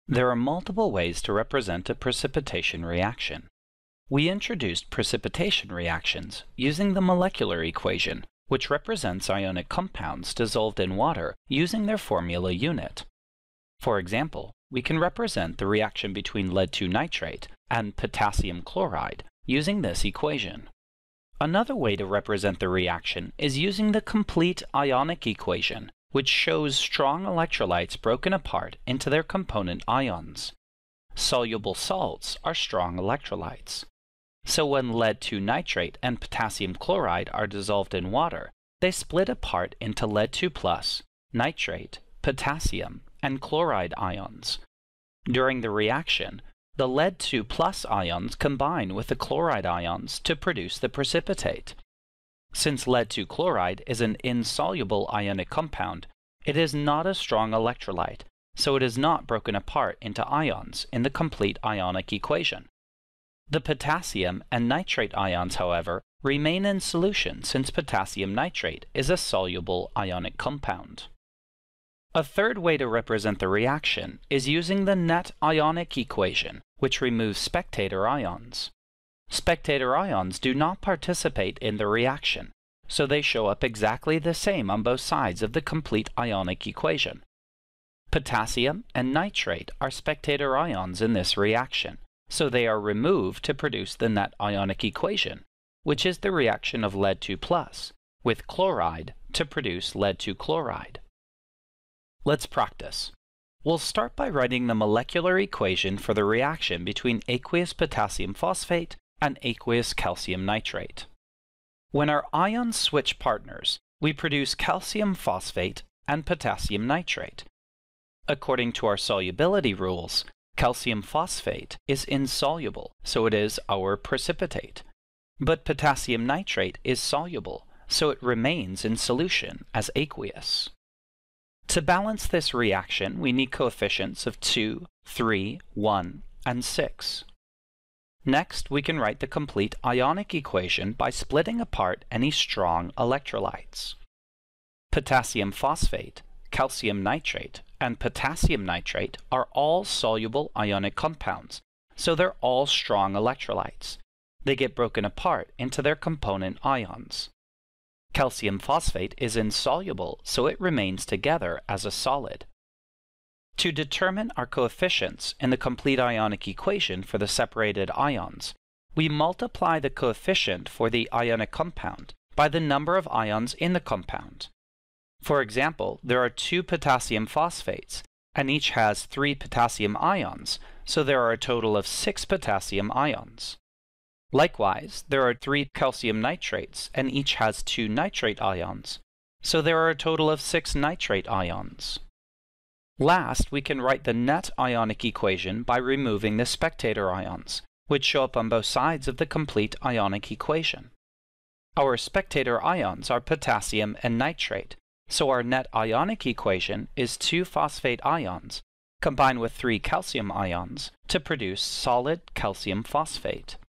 There are multiple ways to represent a precipitation reaction. We introduced precipitation reactions using the molecular equation, which represents ionic compounds dissolved in water using their formula unit. For example, we can represent the reaction between lead-2 nitrate and potassium chloride using this equation. Another way to represent the reaction is using the complete ionic equation, which shows strong electrolytes broken apart into their component ions. Soluble salts are strong electrolytes. So when lead-2 nitrate and potassium chloride are dissolved in water, they split apart into lead-2+, nitrate, potassium, and chloride ions. During the reaction, the lead-2+ ions combine with the chloride ions to produce the precipitate. Since lead-2 chloride is an insoluble ionic compound, it is not a strong electrolyte, so it is not broken apart into ions in the complete ionic equation. The potassium and nitrate ions, however, remain in solution since potassium nitrate is a soluble ionic compound. A third way to represent the reaction is using the Net Ionic Equation, which removes spectator ions. Spectator ions do not participate in the reaction, so they show up exactly the same on both sides of the complete ionic equation. Potassium and nitrate are spectator ions in this reaction, so they are removed to produce the Net Ionic Equation, which is the reaction of lead-2+ with chloride to produce lead-2 chloride. Let's practice. We'll start by writing the molecular equation for the reaction between aqueous potassium phosphate and aqueous calcium nitrate. When our ions switch partners, we produce calcium phosphate and potassium nitrate. According to our solubility rules, calcium phosphate is insoluble, so it is our precipitate. But potassium nitrate is soluble, so it remains in solution as aqueous. To balance this reaction, we need coefficients of 2, 3, 1, and 6. Next, we can write the complete ionic equation by splitting apart any strong electrolytes. Potassium phosphate, calcium nitrate, and potassium nitrate are all soluble ionic compounds, so they're all strong electrolytes. They get broken apart into their component ions. Calcium phosphate is insoluble, so it remains together as a solid. To determine our coefficients in the complete ionic equation for the separated ions, we multiply the coefficient for the ionic compound by the number of ions in the compound. For example, there are 2 potassium phosphates, and each has 3 potassium ions, so there are a total of 6 potassium ions. Likewise, there are 3 calcium nitrates, and each has 2 nitrate ions, so there are a total of 6 nitrate ions. Last, we can write the Net Ionic Equation by removing the spectator ions, which show up on both sides of the complete ionic equation. Our spectator ions are potassium and nitrate, so our Net Ionic Equation is 2 phosphate ions combined with 3 calcium ions to produce solid calcium phosphate.